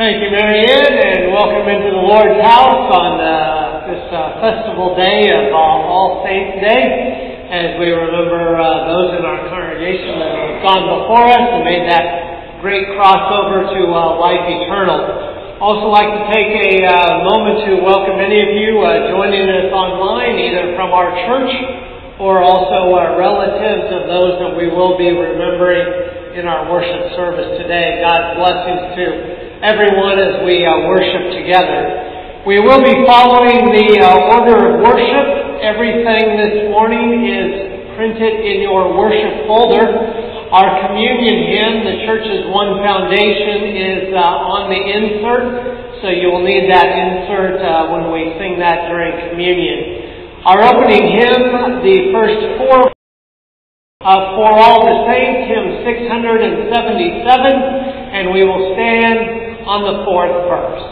Thank you, Mary Ann, and welcome into the Lord's house on this festival day of All Saints Day, as we remember those in our congregation that have gone before us and made that great crossover to life eternal. Also like to take a moment to welcome any of you joining us online, either from our church or also relatives of those that we will be remembering in our worship service today. God's blessings to everyone as we worship together. We will be following the order of worship. Everything this morning is printed in your worship folder. Our communion hymn, the church's One Foundation, is on the insert, so you will need that insert when we sing that during communion. Our opening hymn, the first four, For All the Saints, hymn 677, and we will stand on the fourth verse.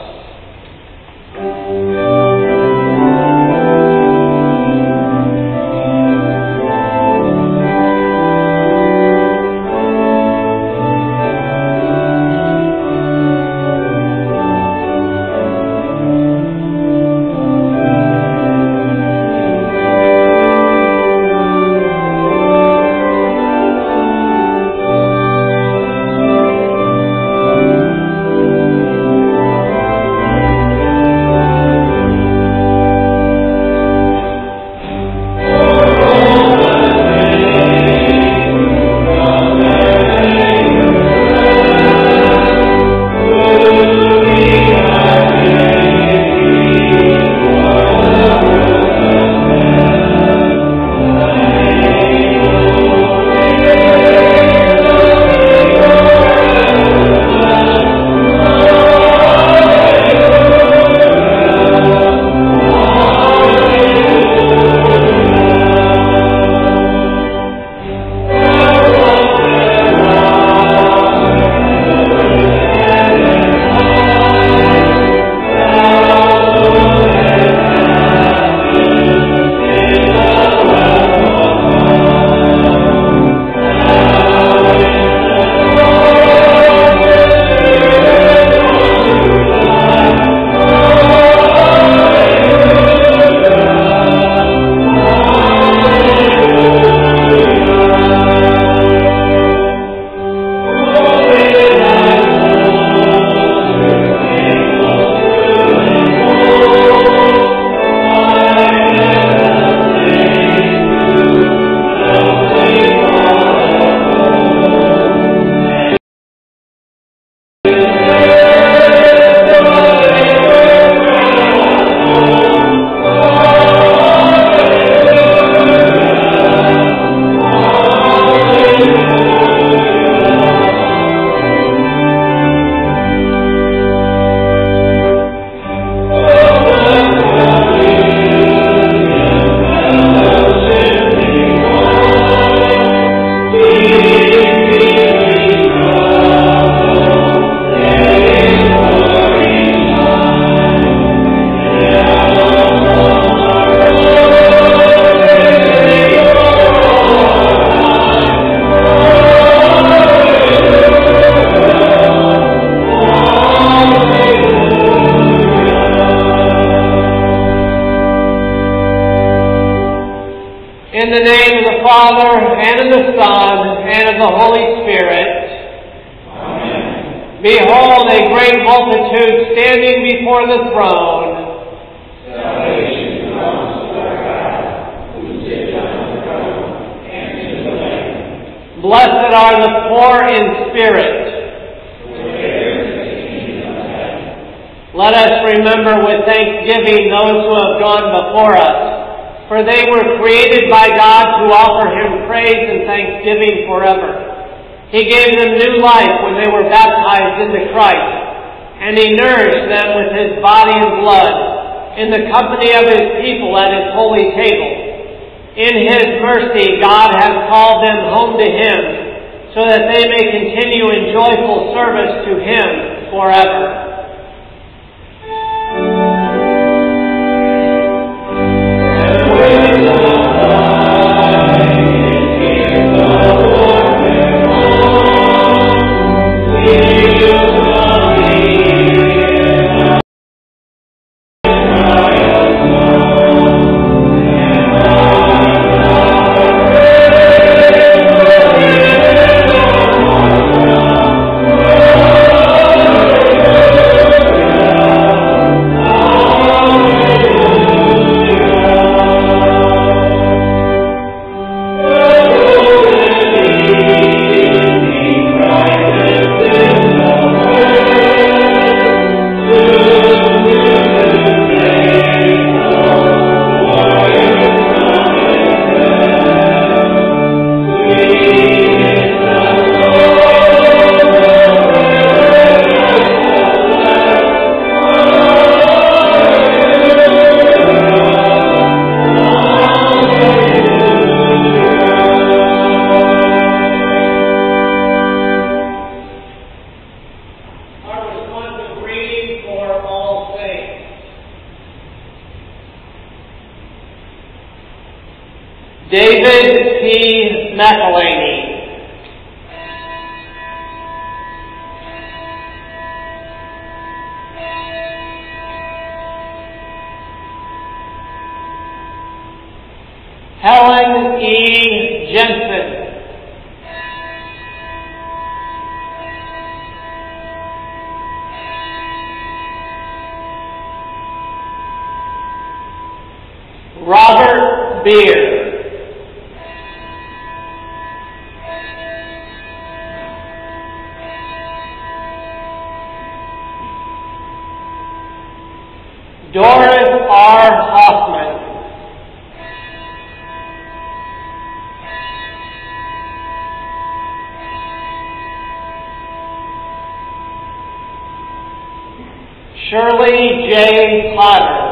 Behold, a great multitude standing before the throne. Salvation belongs to our God, who sits on the throne, and to the Lamb. Blessed are the poor in spirit. For theirs is the kingdom of heaven. Let us remember with thanksgiving those who have gone before us, for they were created by God to offer Him praise and thanksgiving forever. He gave them new life when they were baptized into Christ, and He nourished them with His body and blood in the company of His people at His holy table. In His mercy, God has called them home to Him, so that they may continue in joyful service to Him forever. Thank you. David P. McElhaney. Helen E. Jensen. Robert Beer. Doris R. Hoffman. Shirley J. Potter.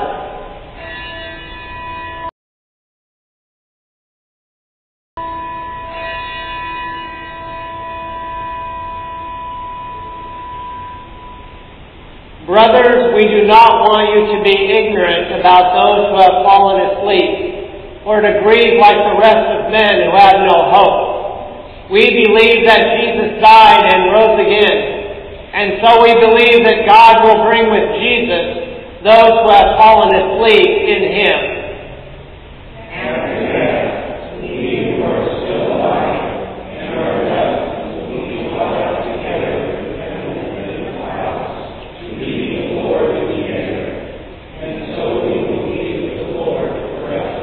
Brothers, we do not want you to be ignorant about those who have fallen asleep, or to grieve like the rest of men who have no hope. We believe that Jesus died and rose again, and so we believe that God will bring with Jesus those who have fallen asleep in Him. After that, we who are still alive and are left will be caught up together in the clouds to meet the Lord in the air, and so we will be with the Lord forever.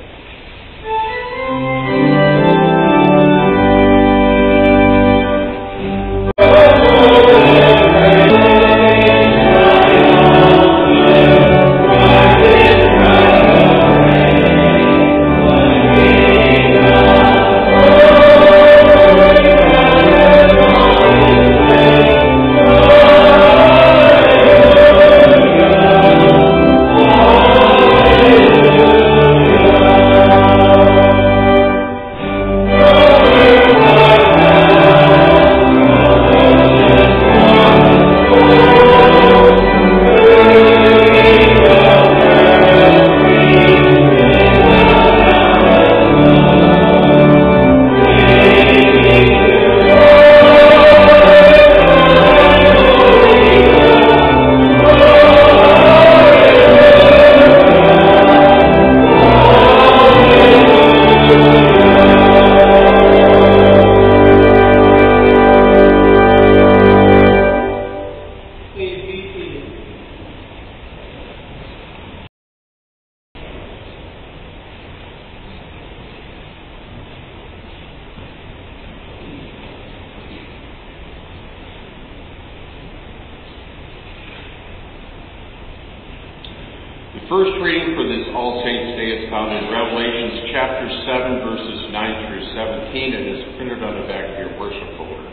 The first reading for this All Saints' Day is found in Revelations chapter 7, verses 9 through 17, and is printed on the back of your worship folder.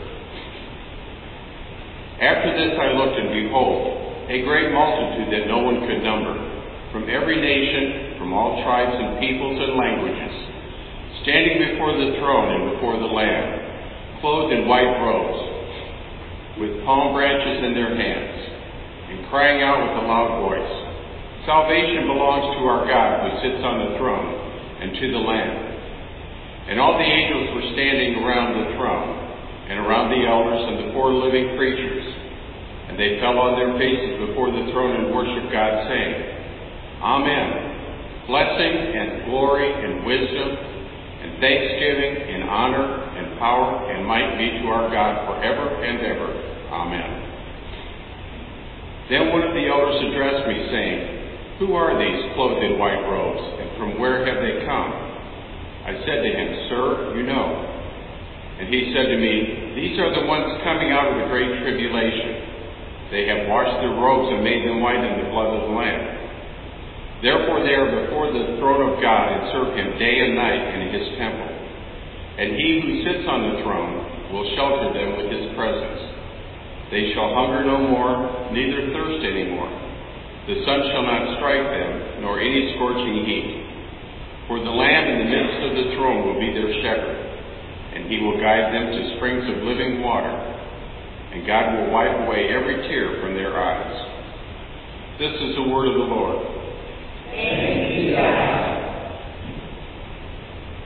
After this I looked, and behold, a great multitude that no one could number, from every nation, from all tribes and peoples and languages, standing before the throne and before the Lamb, clothed in white robes, with palm branches in their hands, and crying out with a loud voice, "Salvation belongs to our God who sits on the throne and to the Lamb." And all the angels were standing around the throne and around the elders and the four living creatures. And they fell on their faces before the throne and worshiped God, saying, "Amen. Blessing and glory and wisdom and thanksgiving and honor and power and might be to our God forever and ever. Amen." Then one of the elders addressed me, saying, "Who are these clothed in white robes, and from where have they come?" I said to him, "Sir, you know." And he said to me, "These are the ones coming out of the great tribulation. They have washed their robes and made them white in the blood of the Lamb. Therefore they are before the throne of God and serve Him day and night in His temple. And He who sits on the throne will shelter them with His presence. They shall hunger no more, neither thirst any more. The sun shall not strike them, nor any scorching heat. For the Lamb in the midst of the throne will be their shepherd, and He will guide them to springs of living water, and God will wipe away every tear from their eyes." This is the word of the Lord. Thanks be to God.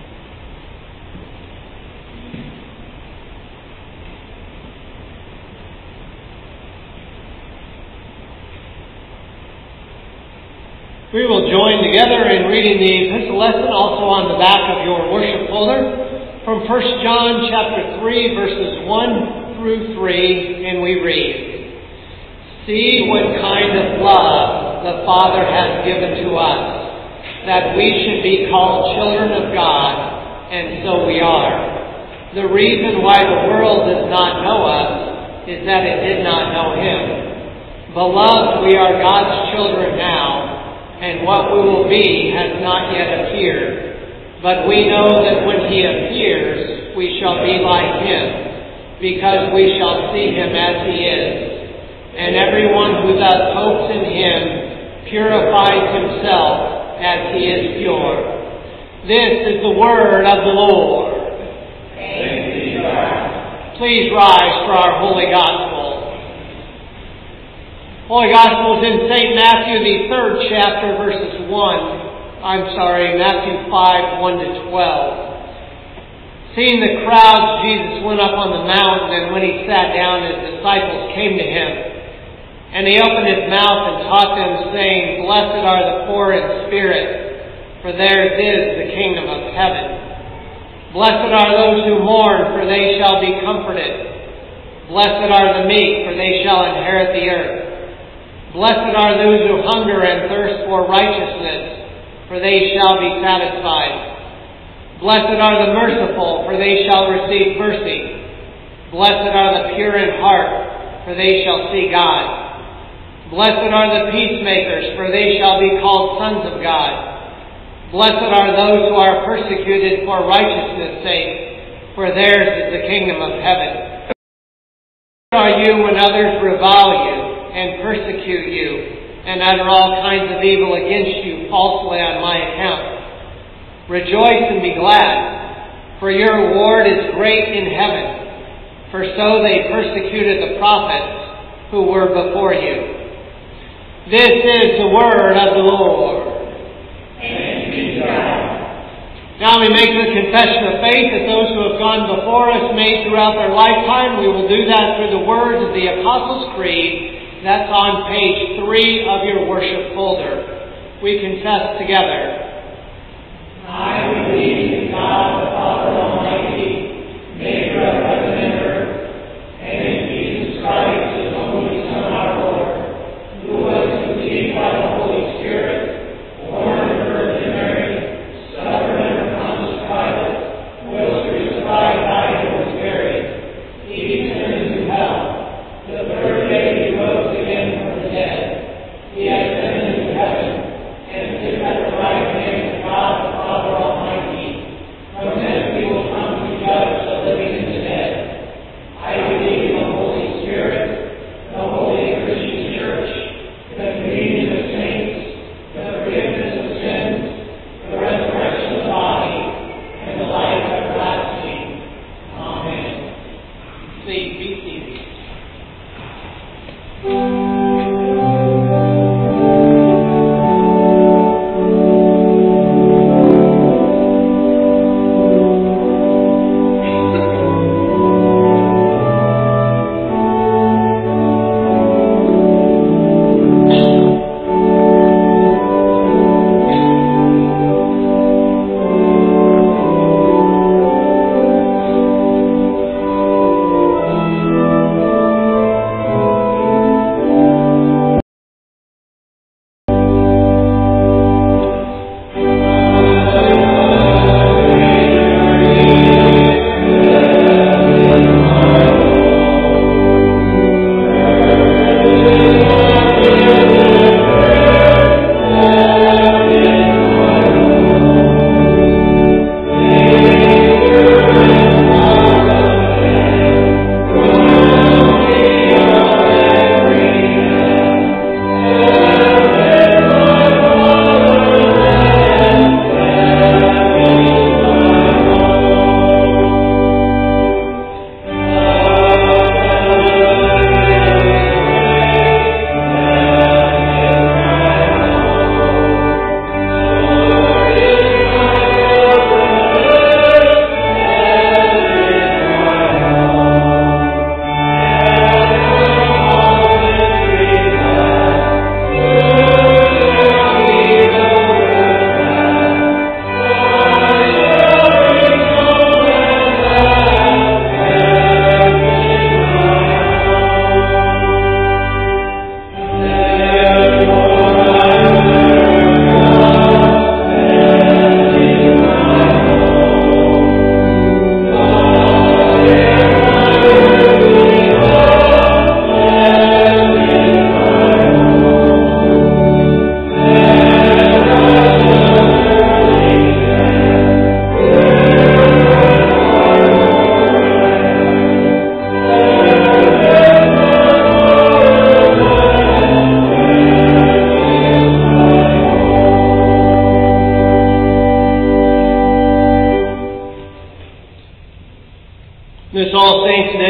We will join together in reading the epistle lesson also on the back of your worship folder from 1 John chapter 3 verses 1 through 3, and we read, "See what kind of love the Father has given to us, that we should be called children of God, and so we are. The reason why the world does not know us is that it did not know Him. Beloved, we are God's children now, and what we will be has not yet appeared. But we know that when He appears, we shall be like Him, because we shall see Him as He is. And everyone who thus hopes in Him purifies himself as he is pure." This is the word of the Lord. Thanks be to God. Please rise for our Holy Gospel. Holy Gospel is in St. Matthew, the 3rd chapter, Matthew 5, 1 to 12. Seeing the crowds, Jesus went up on the mountain, and when He sat down, His disciples came to Him. And He opened His mouth and taught them, saying, "Blessed are the poor in spirit, for theirs is the kingdom of heaven. Blessed are those who mourn, for they shall be comforted. Blessed are the meek, for they shall inherit the earth. Blessed are those who hunger and thirst for righteousness, for they shall be satisfied. Blessed are the merciful, for they shall receive mercy. Blessed are the pure in heart, for they shall see God. Blessed are the peacemakers, for they shall be called sons of God. Blessed are those who are persecuted for righteousness' sake, for theirs is the kingdom of heaven. Blessed are you when others revile you and persecute you, and utter all kinds of evil against you falsely on my account. Rejoice and be glad, for your reward is great in heaven, for so they persecuted the prophets who were before you." This is the word of the Lord. Thanks be to God. Now we make the confession of faith that those who have gone before us made throughout their lifetime. We will do that through the words of the Apostles' Creed. That's on page 3 of your worship folder. We confess together. I believe in God the Father Almighty, maker of heaven and earth, and in Jesus Christ, His only Son, our Lord, who was conceived by the Holy Spirit, born of the Virgin Mary, suffered under Pontius Pilate, was crucified, died, and was buried. He descended into hell. The third day He rose again from the dead. He ascended into heaven, and sits at the right hand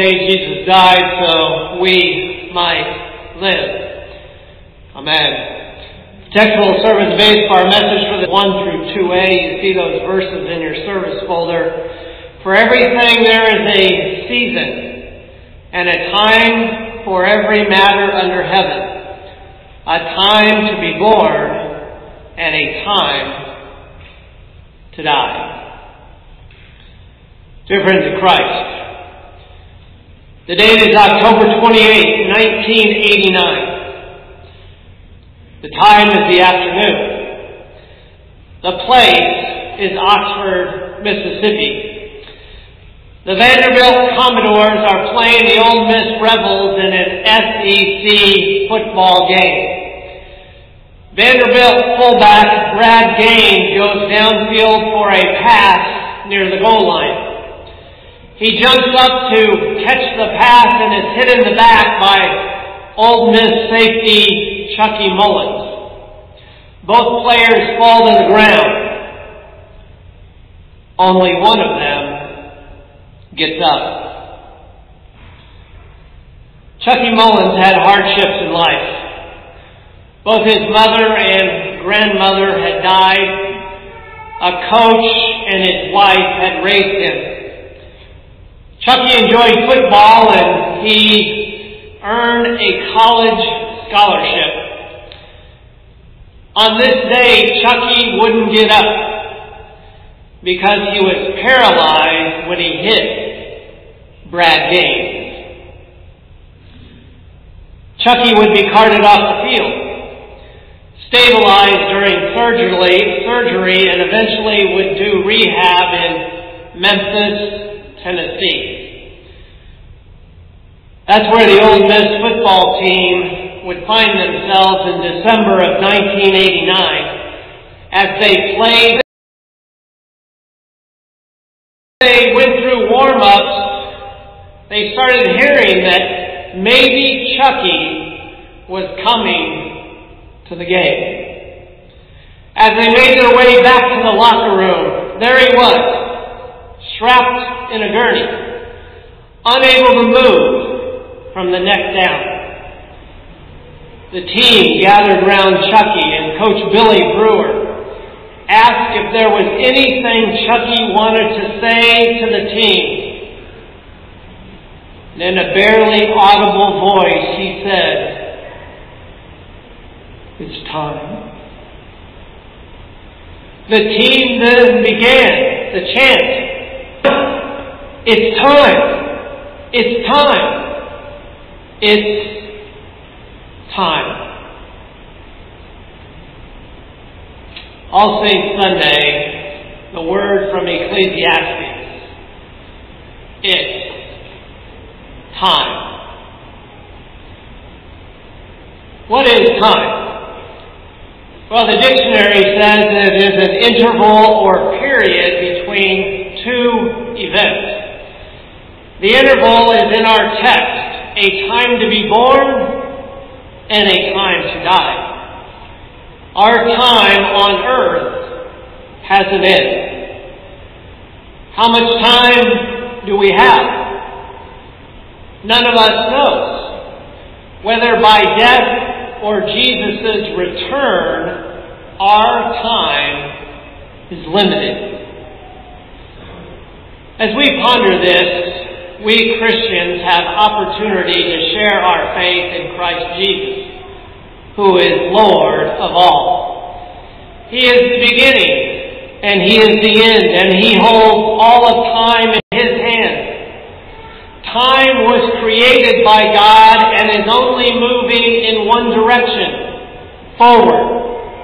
Jesus died so we might live. Amen. Textual service base for our message for the 1 through 2a. You see those verses in your service folder. For everything there is a season and a time for every matter under heaven, a time to be born and a time to die. Dear friends in Christ, the date is October 28, 1989. The time is the afternoon. The place is Oxford, Mississippi. The Vanderbilt Commodores are playing the Ole Miss Rebels in an SEC football game. Vanderbilt fullback Brad Gaines goes downfield for a pass near the goal line. He jumps up to catch the pass and is hit in the back by Ole Miss safety Chucky Mullins. Both players fall to the ground. Only one of them gets up. Chucky Mullins had hardships in life. Both his mother and grandmother had died. A coach and his wife had raised him. Chucky enjoyed football and he earned a college scholarship. On this day, Chucky wouldn't get up because he was paralyzed when he hit Brad Gaines. Chucky would be carted off the field, stabilized during surgery, and eventually would do rehab in Memphis, Tennessee. That's where the Ole Miss football team would find themselves in December of 1989 as they played. They went through warm-ups. They started hearing that maybe Chucky was coming to the game. As they made their way back to the locker room, there he was, strapped in a gurney, unable to move from the neck down. The team gathered round Chucky, and Coach Billy Brewer asked if there was anything Chucky wanted to say to the team. And in a barely audible voice, he said, "It's time." The team then began the chant, "It's time! It's time! It's time." All Saints Sunday, the word from Ecclesiastes. It's time. What is time? Well, the dictionary says it is an interval or period between two events. The interval is in our text, a time to be born and a time to die. Our time on earth has an end. How much time do we have? None of us knows. Whether by death or Jesus' return, our time is limited. As we ponder this, we Christians have opportunity to share our faith in Christ Jesus, who is Lord of all. He is the beginning, and He is the end, and He holds all of time in His hand. Time was created by God and is only moving in one direction, forward.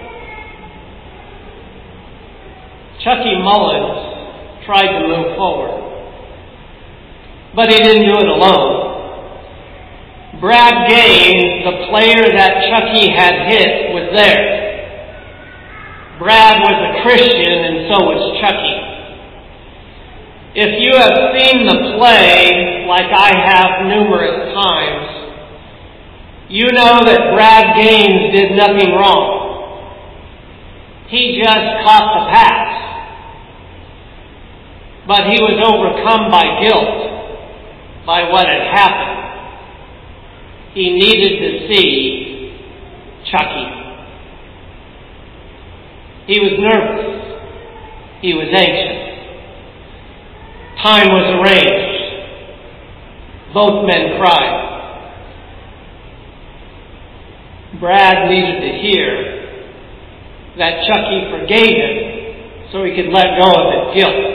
Chucky Mullins tried to move forward, but he didn't do it alone. Brad Gaines, the player that Chucky had hit, was there. Brad was a Christian, and so was Chucky. If you have seen the play, like I have numerous times, you know that Brad Gaines did nothing wrong. He just caught the pass. But he was overcome by guilt, by what had happened. He needed to see Chucky. He was nervous. He was anxious. Time was arranged. Both men cried. Brad needed to hear that Chucky forgave him so he could let go of his guilt.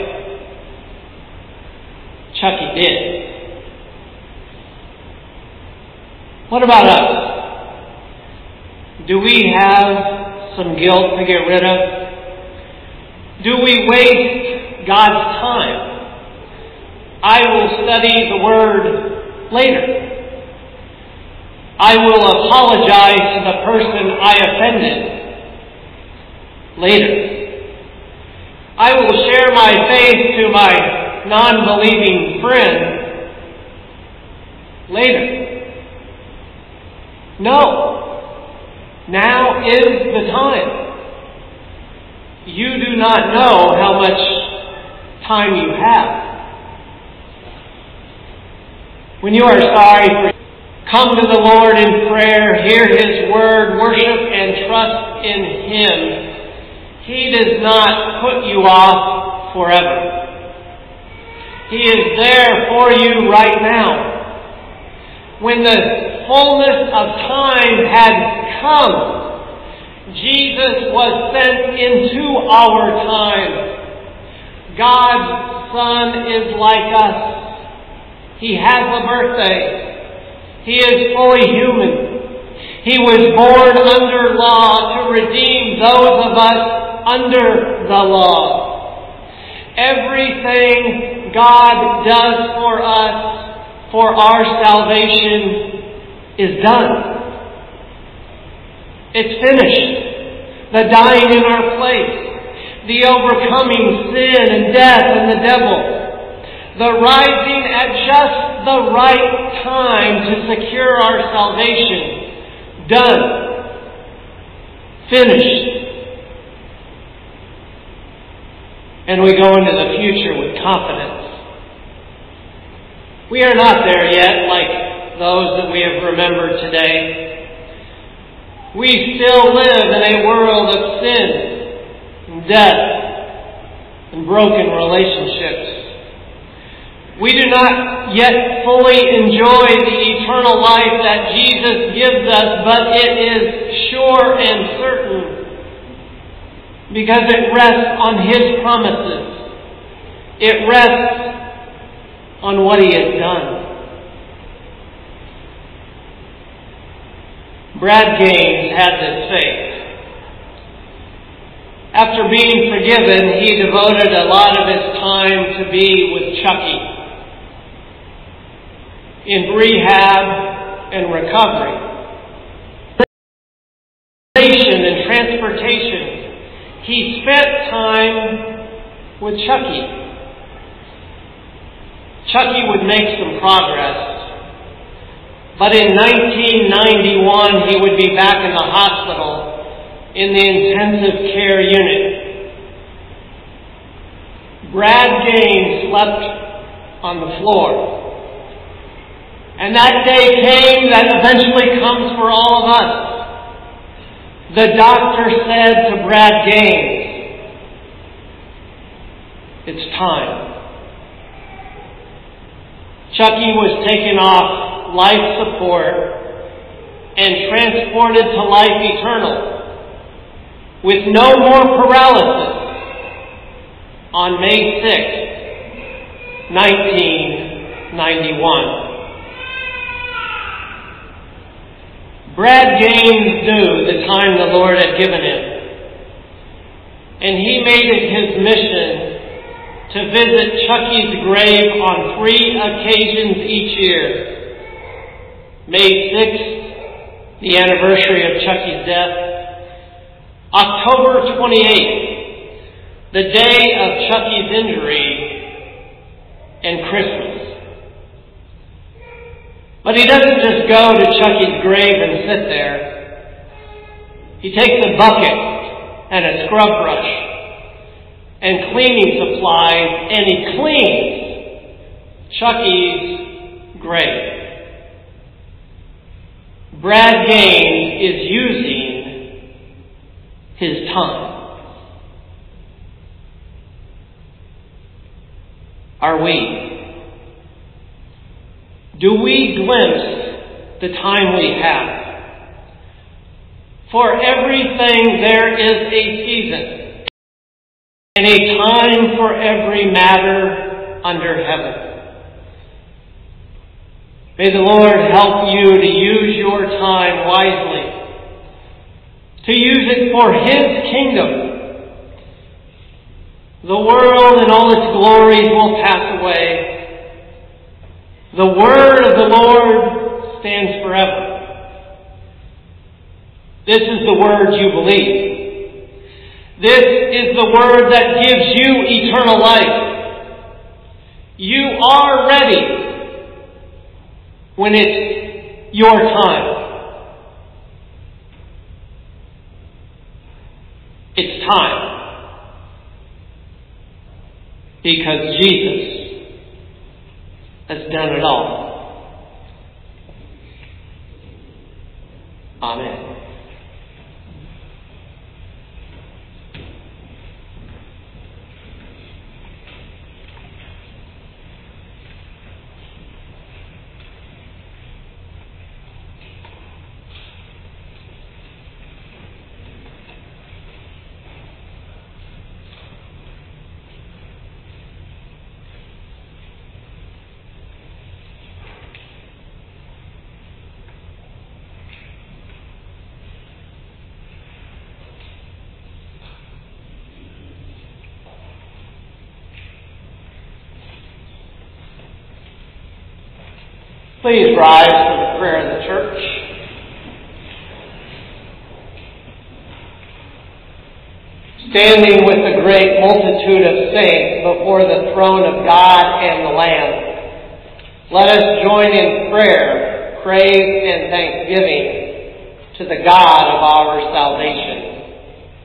Chucky did. What about us? Do we have some guilt to get rid of? Do we waste God's time? I will study the Word later. I will apologize to the person I offended later. I will share my faith to my non-believing friend later. No. Now is the time. You do not know how much time you have. When you are sorry for, come to the Lord in prayer, hear His word, worship and trust in Him. He does not put you off forever. He is there for you right now. When the fullness of time had come, Jesus was sent into our time. God's Son is like us. He has a birthday. He is fully human. He was born under law to redeem those of us under the law. Everything God does for us for our salvation is done. It's finished. The dying in our place, the overcoming sin and death and the devil, the rising at just the right time to secure our salvation. Done. Finished. And we go into the future with confidence. We are not there yet like those that we have remembered today. We still live in a world of sin and death and broken relationships. We do not yet fully enjoy the eternal life that Jesus gives us, but it is sure and certain because it rests on His promises. It rests on what He has done. Brad Gaines had this faith. After being forgiven, he devoted a lot of his time to be with Chucky in rehab and recovery. And transportation. He spent time with Chucky. Chucky would make some progress. But in 1991, he would be back in the hospital in the intensive care unit. Brad Gaines slept on the floor. And that day came that eventually comes for all of us. The doctor said to Brad Gaines, "It's time." Chucky was taken off life support and transported to life eternal with no more paralysis on May 6, 1991. Brad Gaines knew the time the Lord had given him, and he made it his mission to visit Chucky's grave on 3 occasions each year. May 6th, the anniversary of Chucky's death. October 28th, the day of Chucky's injury, and Christmas. But he doesn't just go to Chucky's grave and sit there. He takes a bucket and a scrub brush and cleaning supplies, and he cleans Chucky's great. Brad Gaines is using his time. Are we? Do we glimpse the time we have? For everything there is a season, and a time for every matter under heaven. May the Lord help you to use your time wisely, to use it for His kingdom. The world and all its glories will pass away. The word of the Lord stands forever. This is the word you believe. This is the word that gives you eternal life. You are ready when it's your time. It's time. Because Jesus has done it all. Amen. Please rise for the prayer of the church. Standing with the great multitude of saints before the throne of God and the Lamb, let us join in prayer, praise, and thanksgiving to the God of our salvation.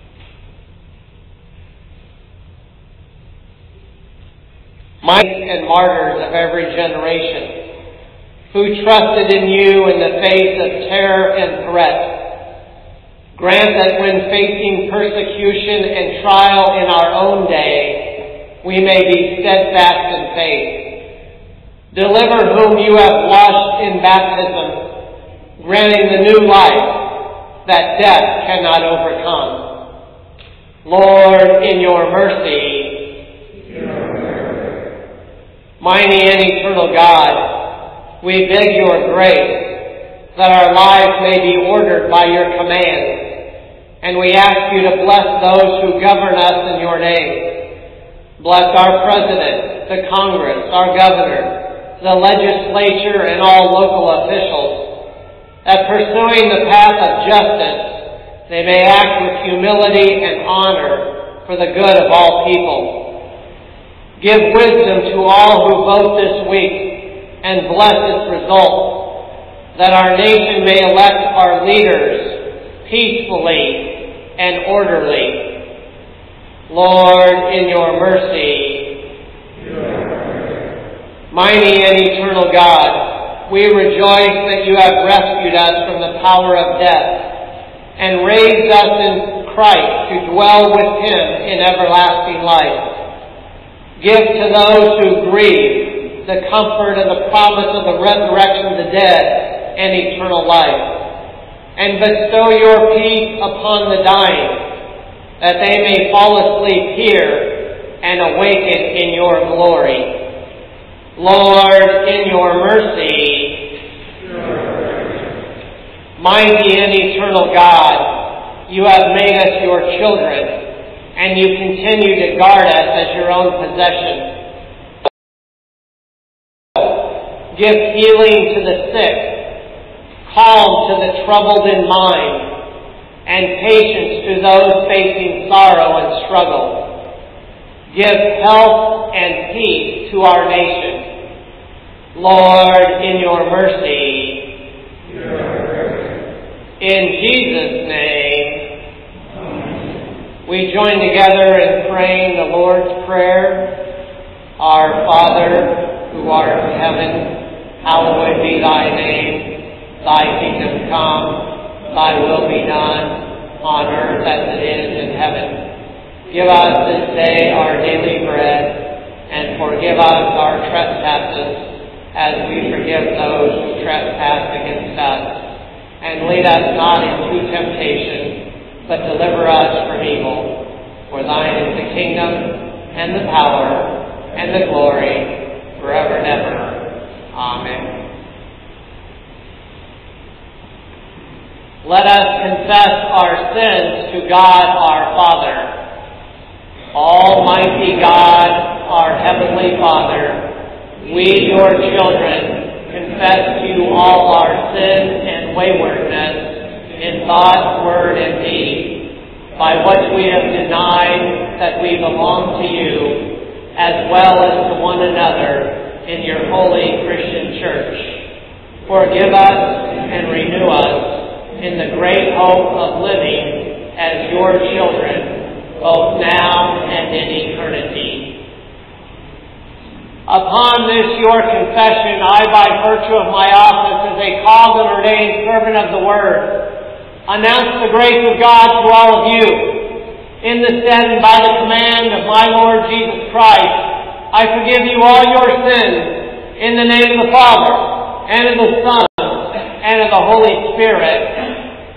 Mighty and martyrs of every generation, who trusted in you in the face of terror and threat, grant that when facing persecution and trial in our own day, we may be steadfast in faith. Deliver whom you have washed in baptism, granting the new life that death cannot overcome. Lord, in your mercy, mighty and eternal God, we beg your grace that our lives may be ordered by your commands, and we ask you to bless those who govern us in your name. Bless our President, the Congress, our Governor, the legislature, and all local officials, that pursuing the path of justice, they may act with humility and honor for the good of all people. Give wisdom to all who vote this week, and bless its result, that our nation may elect our leaders peacefully and orderly. Lord, in your mercy, mighty and eternal God, we rejoice that you have rescued us from the power of death and raised us in Christ to dwell with Him in everlasting life. Give to those who grieve the comfort and the promise of the resurrection of the dead and eternal life. And bestow your peace upon the dying, that they may fall asleep here and awaken in your glory. Lord, in your mercy, mighty and eternal God, you have made us your children, and you continue to guard us as your own possession. Give healing to the sick, calm to the troubled in mind, and patience to those facing sorrow and struggle. Give health and peace to our nation. Lord, in your mercy, in Jesus' name, we join together in praying the Lord's Prayer. Our Father, who art in heaven, Hallowed be thy name. Thy kingdom come. Thy will be done on earth as it is in heaven. Give us this day our daily bread, and forgive us our trespasses, as we forgive those who trespass against us. And lead us not into temptation, but deliver us from evil. For thine is the kingdom, and the power, and the glory, forever and ever. Amen. Let us confess our sins to God our Father. Almighty God, our Heavenly Father, we, your children, confess to you all our sins and waywardness in thought, word, and deed, by which we have denied that we belong to you, as well as to one another in your holy Christian church. Forgive us and renew us in the great hope of living as your children, both now and in eternity. Upon this your confession, I, by virtue of my office as a called and ordained servant of the Word, announce the grace of God to all of you. In the stead and by the command of my Lord Jesus Christ, I forgive you all your sins in the name of the Father, and of the Son, and of the Holy Spirit.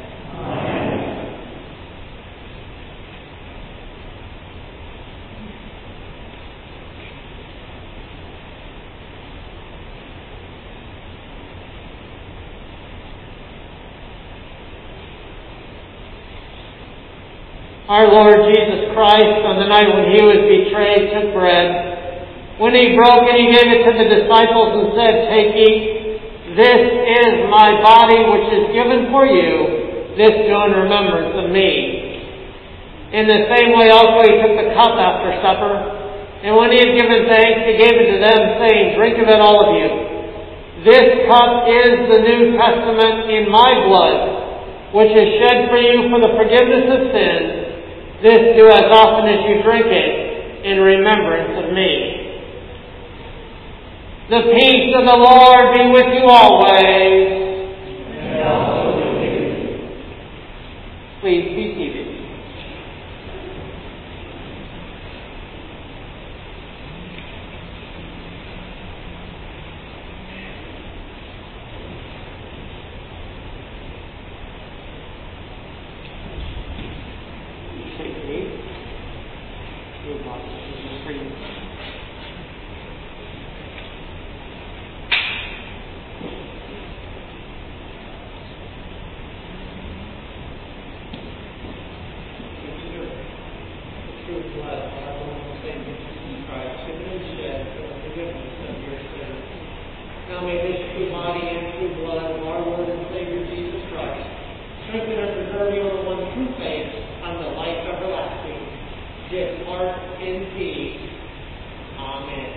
Our Lord Jesus Christ, on the night when he was betrayed, took bread. When he broke it, he gave it to the disciples and said, "Take, eat. This is my body, which is given for you. This do in remembrance of me." In the same way also he took the cup after supper, and when he had given thanks, he gave it to them, saying, "Drink of it, all of you. This cup is the New Testament in my blood, which is shed for you for the forgiveness of sins. This do as often as you drink it in remembrance of me." The peace of the Lord be with you always. And also with you. Please be seated. Now may this true body and true blood of our Lord and Savior Jesus Christ strengthen and preserve you in the one true faith and the life everlasting. Depart in peace. Amen.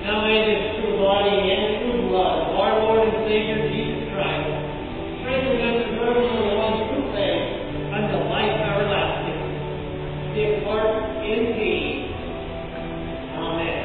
Now may this true body and true blood of our Lord and Savior Jesus Christ strengthen and preserve you in one true faith unto life everlasting. Give heart in peace. Amen.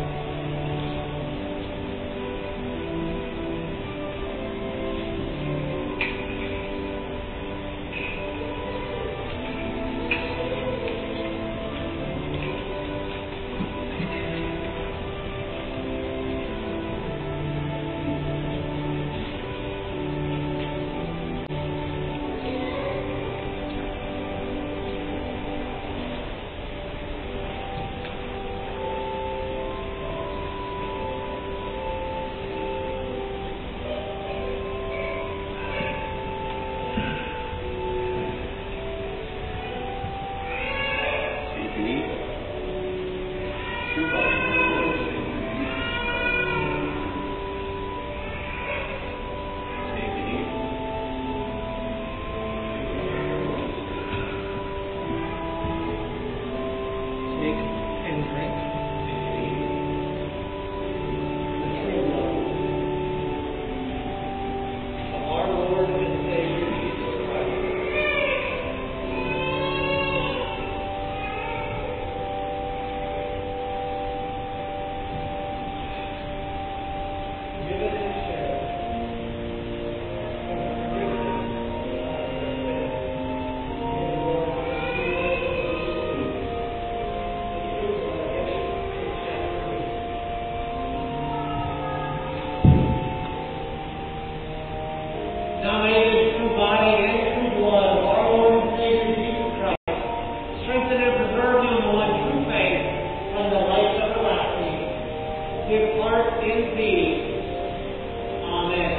Now may this true body and true blood of our Lord and Savior Jesus Christ strengthen and preserve you in the one true faith unto life everlasting. Give heart in peace. Amen.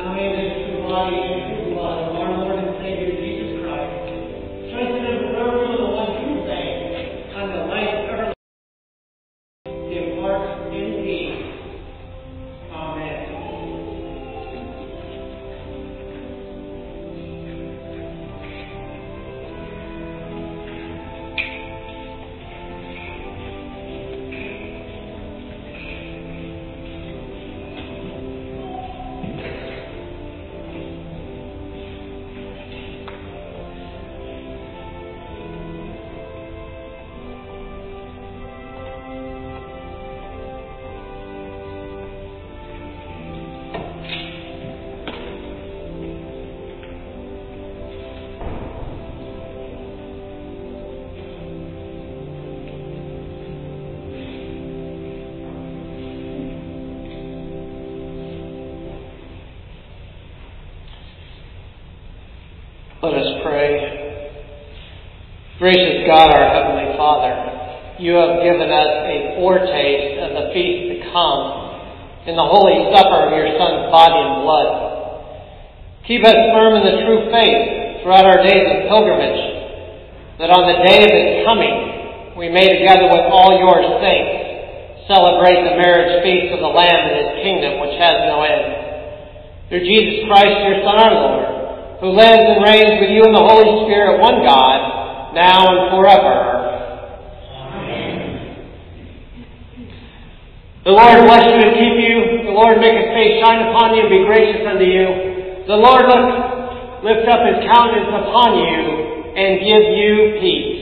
now may this true body and true blood of our Lord and Savior Jesus Christ strengthen and preserve you in the one true faith and the life everlasting. Depart in peace. Amen. Let us pray. Gracious God, our Heavenly Father, you have given us a foretaste of the feast to come in the Holy Supper of your Son's body and blood. Keep us firm in the true faith throughout our days of pilgrimage, that on the day of its coming we may, together with all your saints, celebrate the marriage feast of the Lamb and his kingdom which has no end. Through Jesus Christ, your Son, our Lord, who lives and reigns with you in the Holy Spirit, one God, now and forever. Amen. The Lord bless you and keep you. The Lord make his face shine upon you and be gracious unto you. The Lord lift up his countenance upon you and give you peace.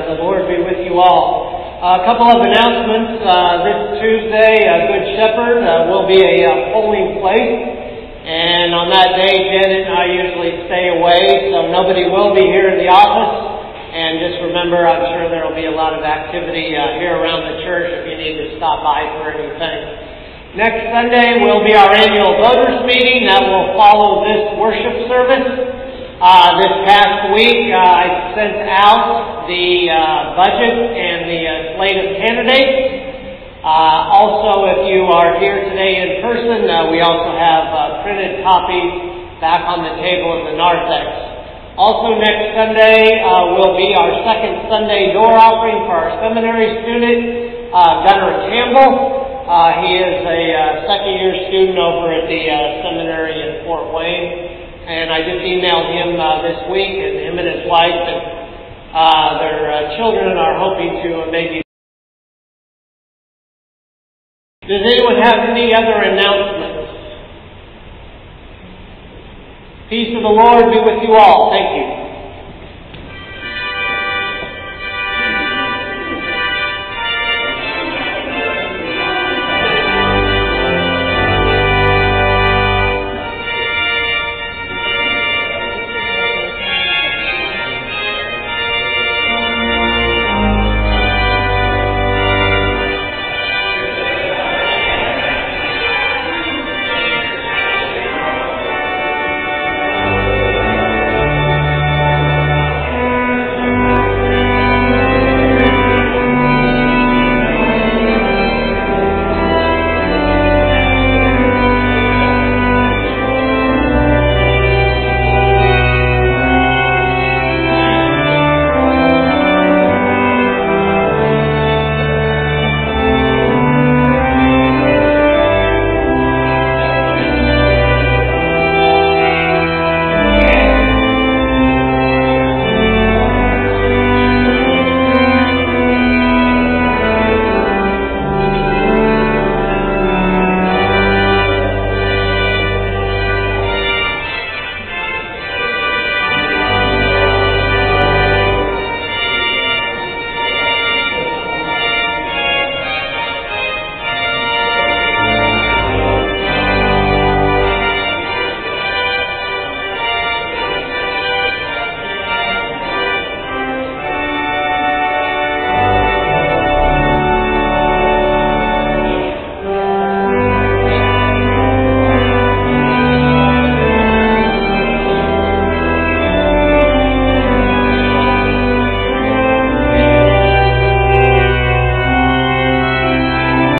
the Lord be with you all. A couple of announcements. This Tuesday, Good Shepherd will be a polling place. And on that day, Janet and I usually stay away, so nobody will be here in the office. And just remember, I'm sure there will be a lot of activity here around the church if you need to stop by for anything. Next Sunday will be our annual voters meeting. That will follow this worship service. This past week, I sent out the budget and the slate of candidates. Also, if you are here today in person, we also have printed copies back on the table in the narthex. Also next Sunday will be our second Sunday door offering for our seminary student, Gunnar Campbell. He is a second-year student over at the seminary in Fort Wayne. And I just emailed him this week, and him and his wife and their children are hoping to maybe... Does anyone have any other announcements? Peace of the Lord be with you all. Thank you.